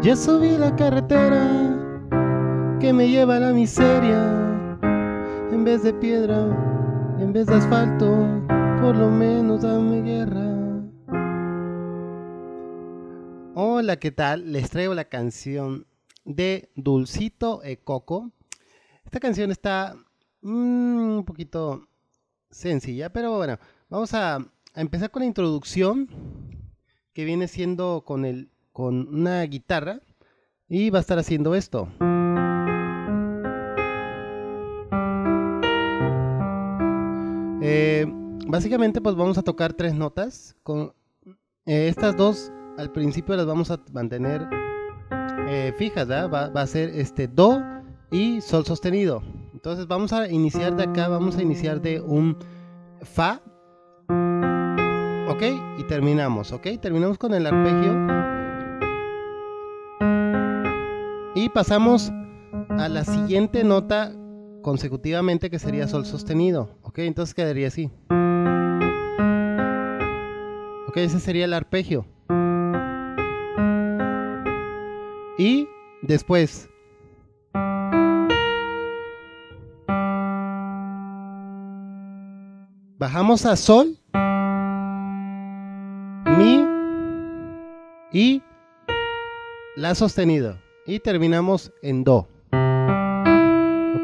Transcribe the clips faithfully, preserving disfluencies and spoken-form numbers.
Ya subí la carretera que me lleva a la miseria. En vez de piedra, en vez de asfalto, por lo menos dame guerra. Hola, ¿qué tal? Les traigo la canción de Dulcito e Coco. Esta canción está mm, un poquito sencilla, pero bueno, vamos a, a empezar con la introducción, que viene siendo con, el, con una guitarra, y va a estar haciendo esto. Eh, básicamente pues vamos a tocar tres notas. Con eh, estas dos al principio las vamos a mantener eh, fijas, ¿verdad? Va, va a ser este do y sol sostenido. Entonces vamos a iniciar de acá, vamos a iniciar de un fa, ok, y terminamos, ok, terminamos con el arpegio y pasamos a la siguiente nota consecutivamente, que sería sol sostenido, ok, entonces quedaría así. Ok, ese sería el arpegio. Y después bajamos a sol, mi y la sostenido. Y terminamos en do. ¿Ok?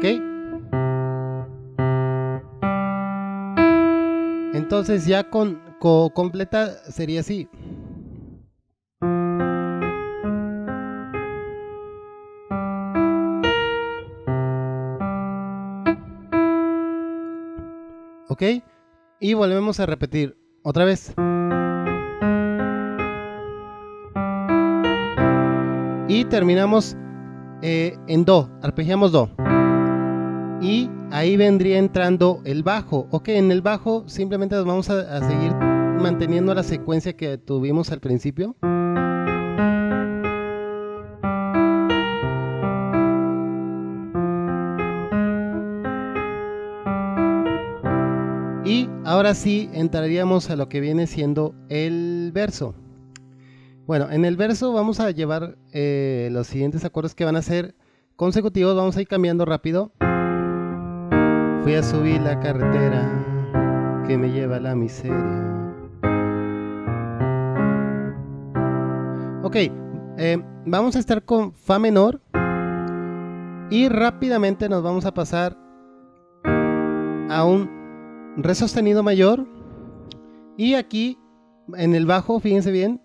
Entonces ya con, con completa sería así. ¿Ok? Y volvemos a repetir otra vez. Y terminamos eh, en do, arpegiamos do. Y ahí vendría entrando el bajo. Ok, en el bajo simplemente nos vamos a, a seguir manteniendo la secuencia que tuvimos al principio. Y ahora sí entraríamos a lo que viene siendo el verso. Bueno, en el verso vamos a llevar eh, los siguientes acordes que van a ser consecutivos. Vamos a ir cambiando rápido. Fui a subir la carretera que me lleva a la miseria. Ok, eh, vamos a estar con fa menor y rápidamente nos vamos a pasar a un re sostenido mayor. Y aquí en el bajo, fíjense bien.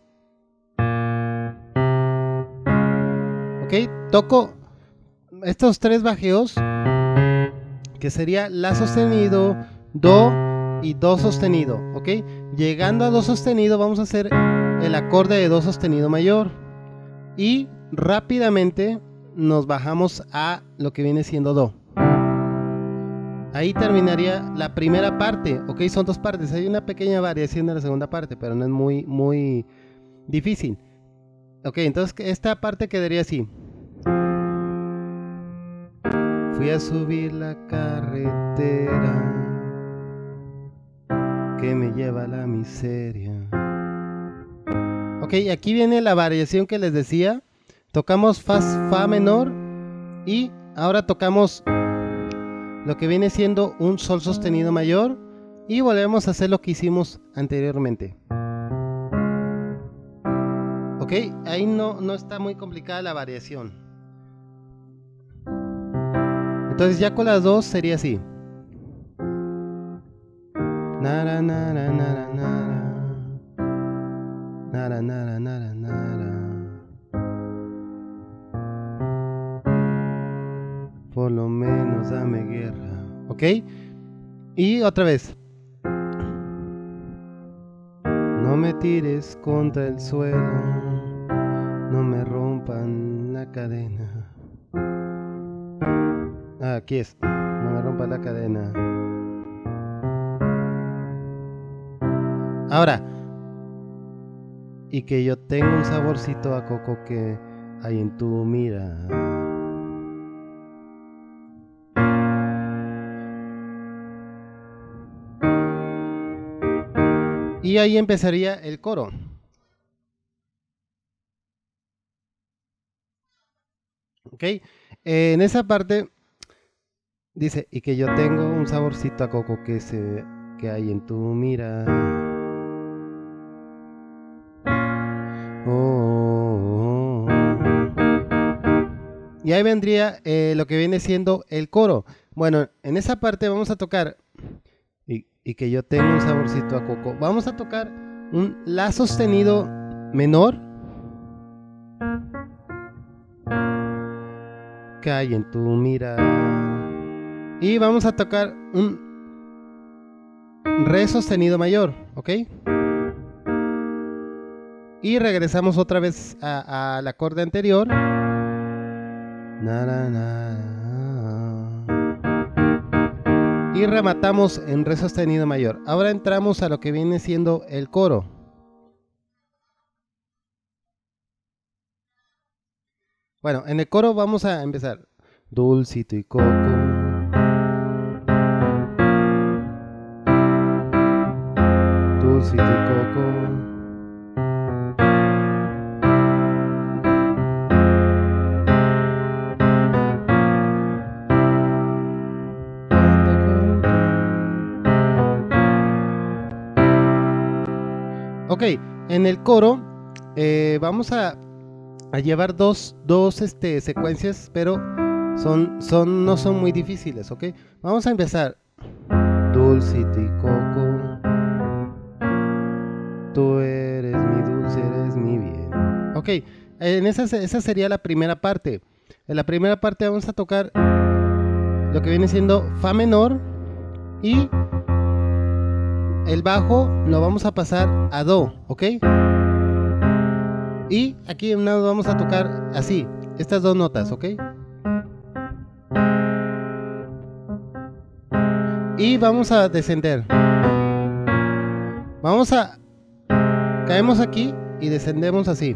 Ok, toco estos tres bajeos, que sería la sostenido, do y do sostenido. Ok, llegando a do sostenido vamos a hacer el acorde de do sostenido mayor. Y rápidamente nos bajamos a lo que viene siendo do. Ahí terminaría la primera parte. Ok, son dos partes. Hay una pequeña variación de la segunda parte, pero no es muy, muy difícil. Ok, entonces esta parte quedaría así. Fui a subir la carretera que me lleva a la miseria. Ok, aquí viene la variación que les decía. Tocamos fa, fa menor y ahora tocamos lo que viene siendo un sol sostenido mayor y volvemos a hacer lo que hicimos anteriormente. Ok, ahí no, no está muy complicada la variación. Entonces ya con las dos sería así. Nara, nara, nara, nara. Nara, nara, nara, nara. Por lo menos dame guerra. ¿Ok? Y otra vez. No me tires contra el suelo. No me rompan la cadena. Ah, aquí es. No me rompan la cadena. Ahora. Y que yo tengo un saborcito a coco que hay en tu mirada. Y ahí empezaría el coro. ¿Ok? Eh, en esa parte dice, y que yo tengo un saborcito a coco que, se, que hay en tu mira. Oh, oh, oh. Y ahí vendría eh, lo que viene siendo el coro. Bueno, en esa parte vamos a tocar, y, y que yo tengo un saborcito a coco. Vamos a tocar un la sostenido menor que hay en tu mira. Y vamos a tocar un re sostenido mayor, ¿ok? Y regresamos otra vez a, al acorde anterior. Na, na, na, na. Y rematamos en re sostenido mayor. Ahora entramos a lo que viene siendo el coro. Bueno, en el coro vamos a empezar. Dulcito y coco. Dulcito y coco. Ok, en el coro eh, vamos a, a llevar dos, dos este, secuencias, pero son, son, no son muy difíciles, ok. Vamos a empezar. Dulcito y coco, tú eres mi dulce, eres mi bien. Ok, en esa, esa sería la primera parte. En la primera parte vamos a tocar lo que viene siendo fa menor y el bajo lo vamos a pasar a do, ¿ok? Y aquí nos vamos a tocar así, estas dos notas, ¿ok? Y vamos a descender. Vamos a... Caemos aquí y descendemos así.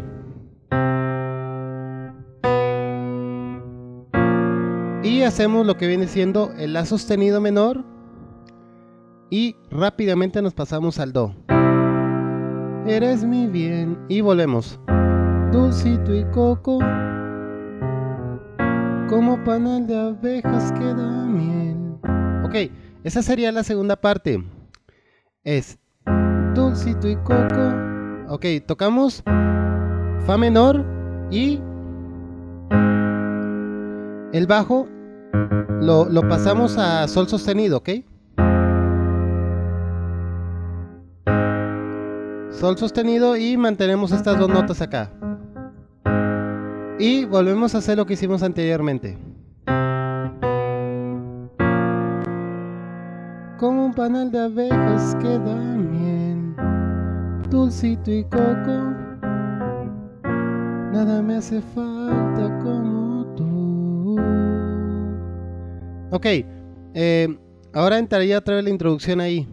Y hacemos lo que viene siendo el la sostenido menor. Y rápidamente nos pasamos al do. Eres mi bien. Y volvemos. Dulcito y coco, como panal de abejas que da miel. Ok, esa sería la segunda parte. Es dulcito y coco. Ok, tocamos fa menor y el bajo lo, lo pasamos a sol sostenido, ¿ok? Sol sostenido y mantenemos estas dos notas acá. Y volvemos a hacer lo que hicimos anteriormente. Como un panal de abejas que da miel, dulcito y coco, nada me hace falta como tú. Ok, eh, ahora entraría otra vez la introducción ahí.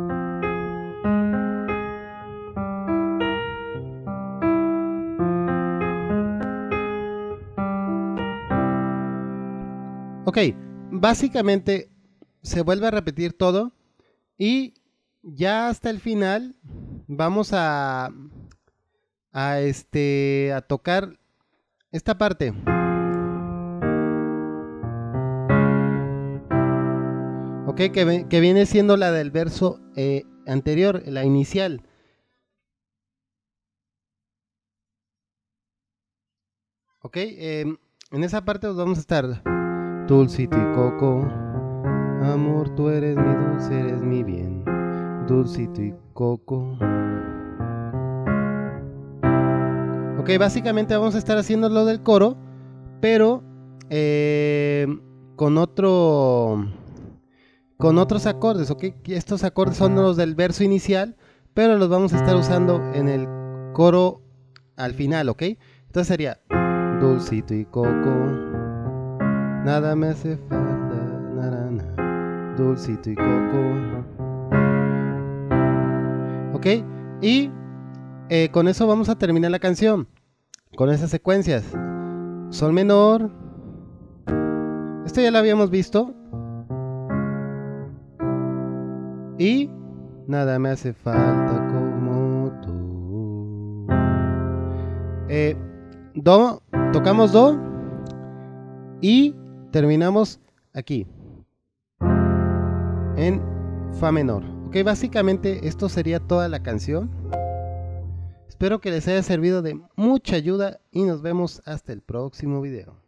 Ok, básicamente se vuelve a repetir todo y ya hasta el final vamos a, a, este, a tocar esta parte. Ok, que, que viene siendo la del verso eh, anterior, la inicial. Ok, eh, en esa parte nos vamos a estar. Dulcito y coco, amor, tú eres mi dulce, eres mi bien. Dulcito y coco. Ok, básicamente vamos a estar haciendo lo del coro, pero eh, con otro, con otros acordes, ok. Estos acordes son los del verso inicial, pero los vamos a estar usando en el coro al final, ok. Entonces sería dulcito y coco. Nada me hace falta, narana, dulcito y coco. Ok, y eh, con eso vamos a terminar la canción. Con esas secuencias. Sol menor. Esto ya lo habíamos visto. Y nada me hace falta como tú. Eh, do, tocamos do. y terminamos aquí en fa menor. Ok, básicamente esto sería toda la canción. Espero que les haya servido de mucha ayuda y nos vemos hasta el próximo video.